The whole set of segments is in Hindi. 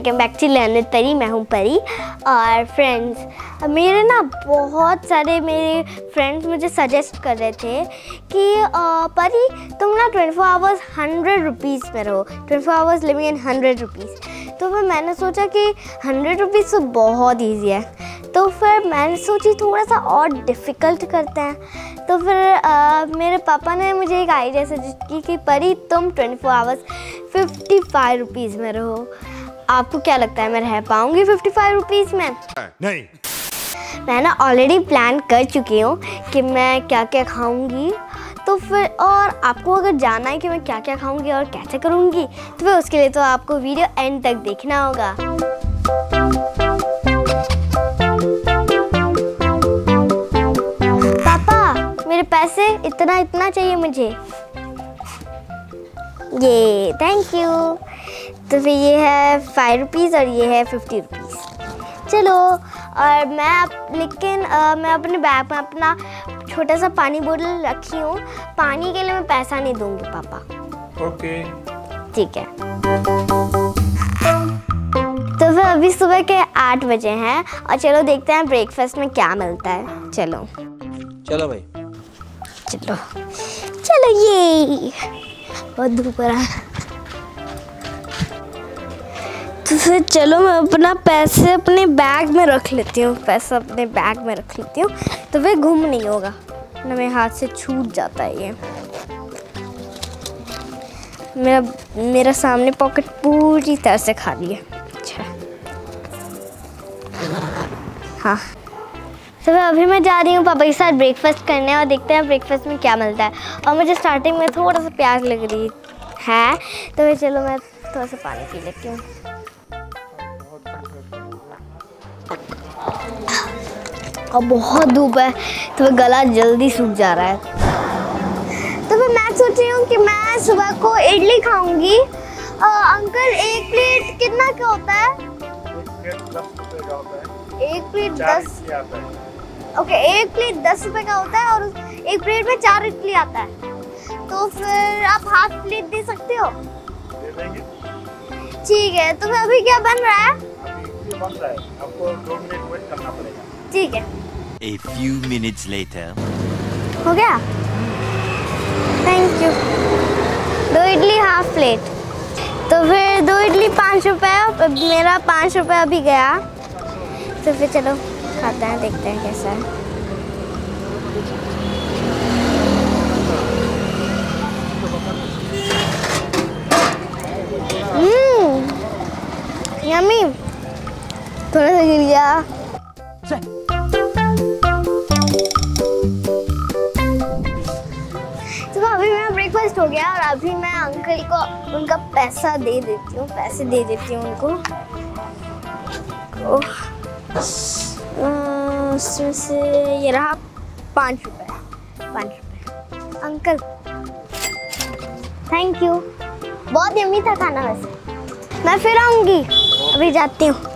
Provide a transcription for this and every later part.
Welcome back to learn with Pari. मैं हूँ परी। और फ्रेंड्स, मेरे ना बहुत सारे मेरे फ्रेंड्स मुझे सजेस्ट कर रहे थे कि परी तुम ना 24 आवर्स 100 रुपीज़ में रहो, 24 आवर्स लिविंग इन 100 रुपीज़। तो फिर मैंने सोचा कि 100 रुपीज़ तो बहुत ईजी है, तो फिर मैंने सोची थोड़ा सा और डिफ़िकल्ट करते हैं। तो फिर मेरे पापा ने मुझे एक आइडिया सजेस्ट की कि परी तुम 24 आवर्स 55 रुपीज़ में रहो। आपको क्या लगता है मैं रह पाऊँगी 55 रुपीज़ में? नहीं। मैं ना ऑलरेडी प्लान कर चुकी हूँ कि मैं क्या क्या खाऊँगी। तो फिर और आपको अगर जानना है कि मैं क्या क्या खाऊँगी और कैसे करूँगी, तो फिर उसके लिए तो आपको वीडियो एंड तक देखना होगा। मेरे पैसे इतना चाहिए मुझे। ये थैंक यू। तो फिर ये है 5 रुपीज़ और ये है 50 रुपीज़। चलो, और मैं अपने बैग में अपना छोटा सा पानी बोतल रखी हूँ। पानी के लिए मैं पैसा नहीं दूँगी पापा। ओके, ठीक है। तो फिर अभी सुबह के 8 बजे हैं और चलो देखते हैं ब्रेकफास्ट में क्या मिलता है। चलो भाई, चलो ये बहुत धूप रहा है। तो फिर चलो मैं अपना पैसे अपने बैग में रख लेती हूँ, तो फिर गुम नहीं होगा ना, मेरे हाथ से छूट जाता है ये। मेरा सामने पॉकेट पूरी तरह से खाली है। अच्छा, हाँ। तो अभी मैं जा रही हूँ पापा के साथ ब्रेकफास्ट करने और देखते हैं ब्रेकफास्ट में क्या मिलता है। और मुझे स्टार्टिंग में थोड़ा सा प्यास लग रही है, तो फिर चलो मैं थोड़ा सा पानी पी लेती हूँ। और बहुत धूप है तो फिर गला जल्दी सूख जा रहा है। तो फिर मैं सोच रही हूँ कि मैं सुबह को इडली खाऊंगी। अंकल, एक प्लेट कितना का होता है? एक प्लेट 10 ओके, एक प्लेट 10 रुपए का होता है और एक प्लेट में 4 इडली आता है। तो फिर आप हाफ प्लेट दे सकते हो? दे देंगे। ठीक है। तो फिर अभी क्या बन रहा है? अभी बन रहा है, आपको 2 मिनट वेट करना पड़ेगा। ठीक है। A few minutes later. हो गया? Thank you. 2 idli half plate. तो फिर 2 इडली 5 रुपये, मेरा 5 रुपये अभी गया। तो फिर चलो खाते हैं, देखते हैं कैसा है। यम्मी। थोड़ा सा गिर गया। तो अभी मेरा ब्रेकफास्ट हो गया और अभी मैं अंकल को उनका पैसा दे देती हूँ, उनको। उसमें से ये रहा 5 रुपये। अंकल थैंक यू, बहुत यम्मी था खाना। वैसे मैं फिर आऊँगी, अभी जाती हूँ।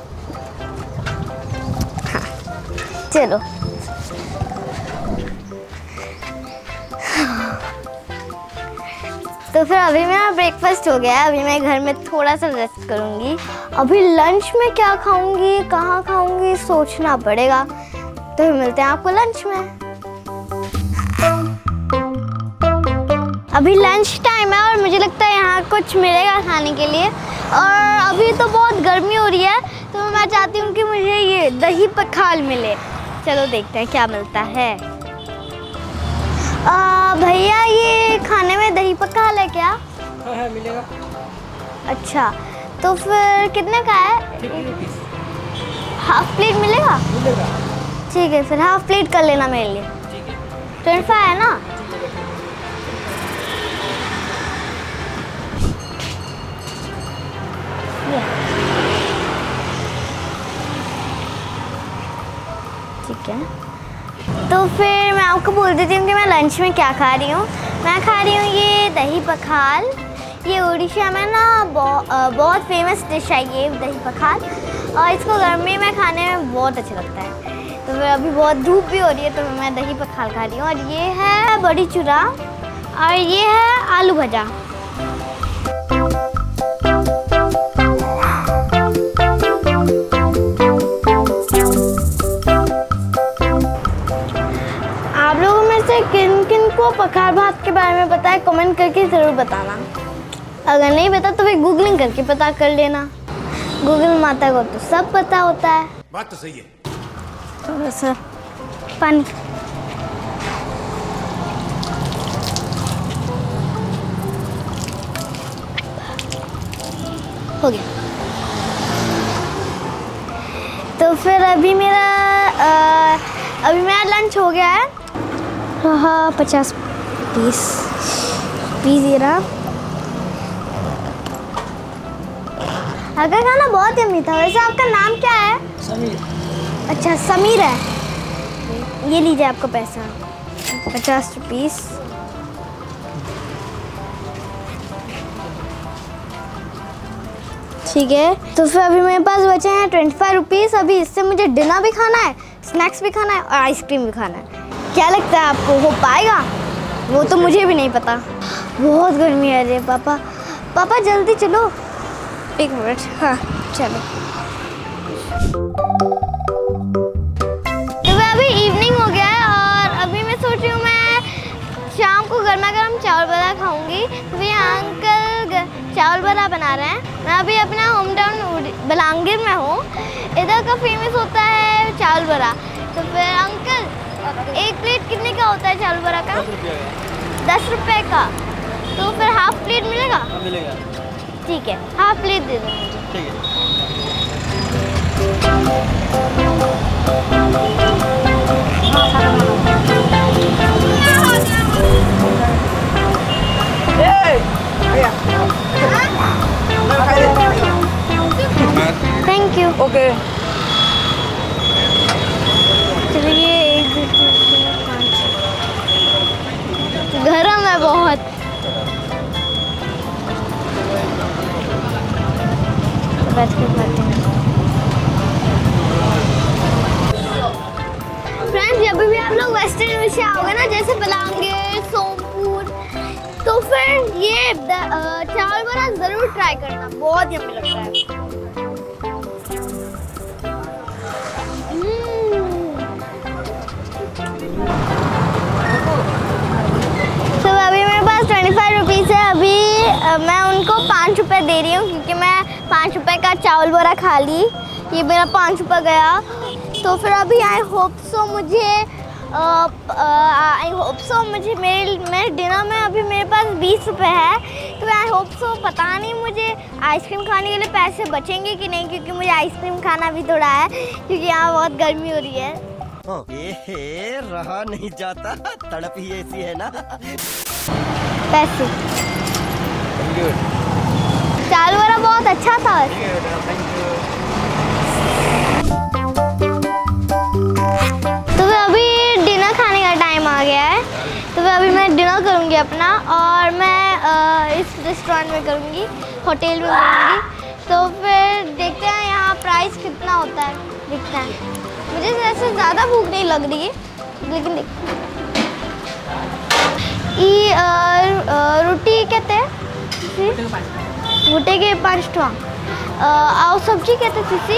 हाँ चलो। तो फिर अभी मेरा ब्रेकफास्ट हो गया है, अभी मैं घर में थोड़ा सा रेस्ट करूँगी। अभी लंच में क्या खाऊँगी, कहाँ खाऊँगी, सोचना पड़ेगा। तो फिर मिलते हैं आपको लंच में। अभी लंच टाइम है और मुझे लगता है यहाँ कुछ मिलेगा खाने के लिए। और अभी तो बहुत गर्मी हो रही है, तो मैं चाहती हूँ कि मुझे ये दही पखाल मिले। चलो देखते हैं क्या मिलता है। भैया, ये खाने में दही पखाल है क्या? हाँ, मिलेगा। अच्छा, तो फिर कितने का है? 50 रुपीज़। हाफ प्लेट मिलेगा? मिलेगा। ठीक है, फिर हाफ प्लेट कर लेना मेरे लिए। ठीक है। 25 है ना? ठीक है। तो फिर मैं आपको बोल देती हूँ कि मैं लंच में क्या खा रही हूँ। मैं खा रही हूँ ये दही पखाल। ये उड़ीसा में ना बहुत फेमस डिश है ये दही पखाल, और इसको गर्मी में खाने में बहुत अच्छा लगता है। तो फिर अभी बहुत धूप भी हो रही है, तो मैं दही पखाल खा रही हूँ। और ये है बड़ी चूरा और ये है आलू भजा। में से किन किन को पखार भात के बारे में पता है कमेंट करके ज़रूर बताना। अगर नहीं पता तो फिर गूगलिंग करके पता कर लेना। गूगल माता को तो सब पता होता है। बात तो सही है। थोड़ा सा पानी। हो गया। तो फिर अभी मेरा लंच हो गया है। हाँ 50 पीस ये रहा। आपका खाना बहुत यम्मी था। वैसे आपका नाम क्या है? समीर। अच्छा समीर है। ये लीजिए आपका पैसा 50 रुपीस। ठीक है, तो फिर अभी मेरे पास बचे हैं 25 रुपीस। अभी इससे मुझे डिनर भी खाना है, स्नैक्स भी खाना है और आइसक्रीम भी खाना है। क्या लगता है आपको हो पाएगा? वो तो मुझे भी नहीं पता। बहुत गर्मी है रे पापा। पापा जल्दी चलो। 1 मिनट। हाँ चलो। तो अभी इवनिंग हो गया है और अभी मैं सोच रही हूँ मैं शाम को गर्मा गर्म चावल बड़ा खाऊंगी। तो यहाँ अंकल चावल बड़ा बना रहे हैं। मैं अभी अपना होम टाउन बलांगीर में हूँ। इधर का फेमस होता है चावल बड़ा। तो फिर अंकल 1 प्लेट कितने का होता है चावल बड़ा का? 10 रुपये का। तो फिर हाफ प्लेट मिलेगा? मिलेगा। ठीक है, हाफ प्लेट दे दो। ठीक है। Thank you. ओके। चलिए 1 2 3 4 5। गरम है बहुत। बैठ के खाते हैं। फ्रेंड्स जब भी आप लोग वेस्टर्न में से आओगे ना, जैसे बलांगीर, सोमपुर, तो फिर ये चावल बड़ा जरूर ट्राई करना। बहुत यम्मी लगता है। तो अभी मेरे पास 25 रुपीज़ है। अभी मैं उनको 5 रुपये दे रही हूँ क्योंकि मैं 5 रुपये का चावल बड़ा खा ली। ये मेरा 5 रुपये गया। तो फिर अभी आई होप सो मुझे मेरे डिनर में अभी मेरे पास 20 रुपये है। तो आई होप सो पता नहीं मुझे आइसक्रीम खाने के लिए पैसे बचेंगे कि नहीं, क्योंकि मुझे आइसक्रीम खाना भी थोड़ा है क्योंकि यहाँ बहुत गर्मी हो रही है। रहा नहीं जाता, तड़प ही ऐसी है ना। पैसे चावल बड़ा बहुत अच्छा था। तो फिर अभी डिनर खाने का टाइम आ गया है। तो फिर अभी मैं डिनर करूँगी अपना, और मैं इस रेस्टोरेंट में करूँगी, होटल में करूँगी। तो फिर देखते हैं यहाँ प्राइस कितना होता है, दिखता है। मुझे ऐसे ज़्यादा भूख नहीं लग रही है, लेकिन रोटी कहते हैं गुटे के 5 टका। और सब्जी कहते हैं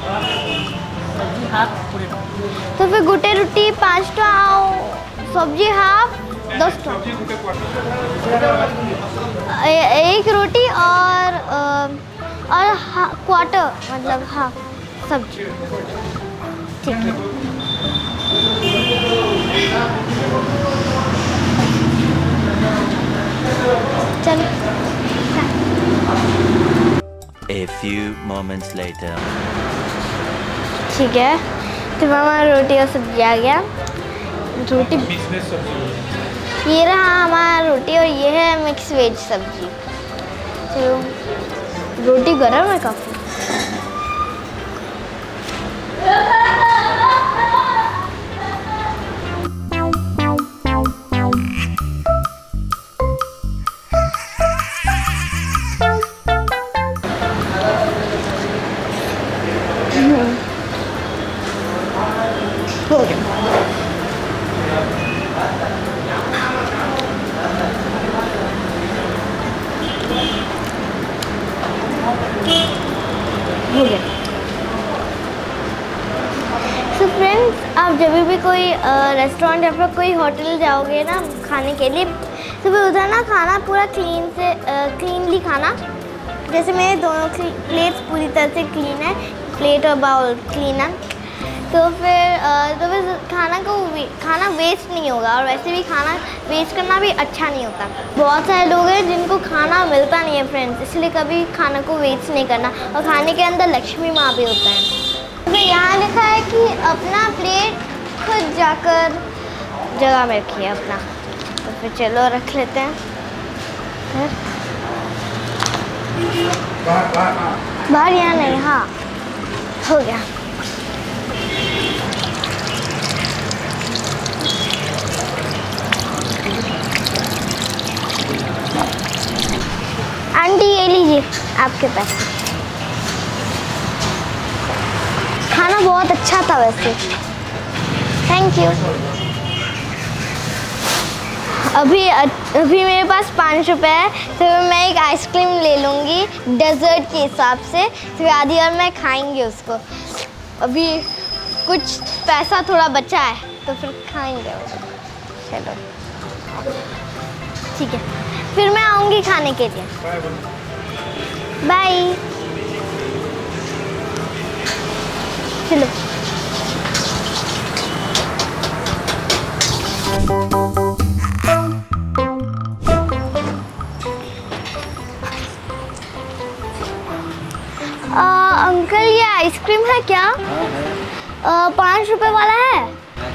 तो फिर गुटे रोटी 5 टका और सब्जी हाफ 10 टका। 1 रोटी और क्वार्टर मतलब हाफ सब्जी। ठीक है। चलो। A few moments later. ठीक है, तो हमारा रोटी और सब्जी आ गया। रोटी ये रहा हमारा रोटी और ये है मिक्स वेज सब्जी। चलो, रोटी गरम है काफ़ी। हो गया। कोई रेस्टोरेंट या फिर कोई होटल जाओगे ना खाने के लिए, तो फिर उधर ना खाना पूरा क्लीनली खाना। जैसे मेरे दोनों प्लेट्स पूरी तरह से क्लीन है, प्लेट और बाउल क्लीन है, तो फिर खाना वेस्ट नहीं होगा। और वैसे भी खाना वेस्ट करना भी अच्छा नहीं होता। बहुत सारे लोग हैं जिनको खाना मिलता नहीं है फ्रेंड्स, इसलिए कभी खाना को वेस्ट नहीं करना। और खाने के अंदर लक्ष्मी माँ भी होता है। तो यहाँ लिखा है कि अपना प्लेट खुद जाकर जगह में रखिए अपना। तो फिर चलो रख लेते हैं। बाहर यहाँ नहीं, हाँ हो गया। आंटी ये लीजिए आपके पैसे। खाना बहुत अच्छा था वैसे, थैंक यू। अभी मेरे पास 5 रुपये है, तो मैं एक आइसक्रीम ले लूँगी डेजर्ट के हिसाब से। फिर आधी और मैं खाएंगे उसको। अभी कुछ पैसा थोड़ा बचा है तो फिर खाएंगे। चलो ठीक है, फिर मैं आऊँगी खाने के लिए। बाय। चलो अंकल ये आइसक्रीम है क्या? 5 रुपए वाला है?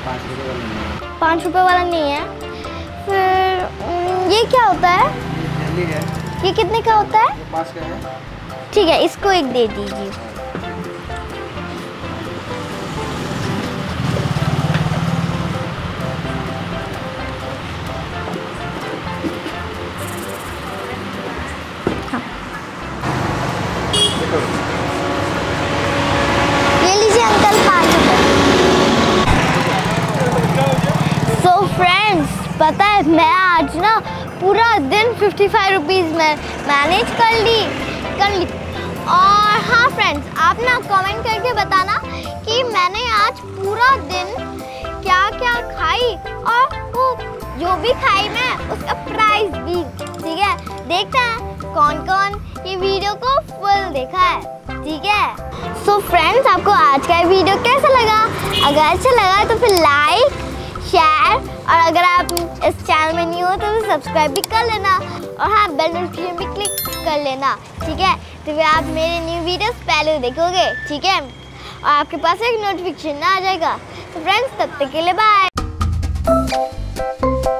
5 रुपए वाला नहीं है। फिर ये क्या होता है? ये कितने का होता है? 5 का है। ठीक है, इसको एक दे दीजिए। हाँ। ये लीजिए अंकल 5 रुपए। सो फ्रेंड्स, पता है मैं आज ना पूरा दिन 55 रुपीज़ में मैनेज कर ली। और हाँ फ्रेंड्स, आप ना कमेंट करके बताना कि मैंने आज पूरा दिन क्या क्या खाई, और वो जो भी खाई मैं उसका प्राइस भी। ठीक है, देखते हैं कौन कौन ये वीडियो को फुल देखा है। ठीक है, सो फ्रेंड्स, आपको आज का वीडियो कैसा लगा? अगर अच्छा लगा तो फिर लाइक, शेयर, और अगर आप इस चैनल में नहीं हो तो सब्सक्राइब भी कर लेना। और हाँ, बेल नोटिफिकेशन भी क्लिक कर लेना। ठीक है, तो फिर आप मेरे न्यू वीडियोस पहले देखोगे। ठीक है, और आपके पास एक नोटिफिकेशन आ जाएगा। तो फ्रेंड्स, तब तक के लिए बाय।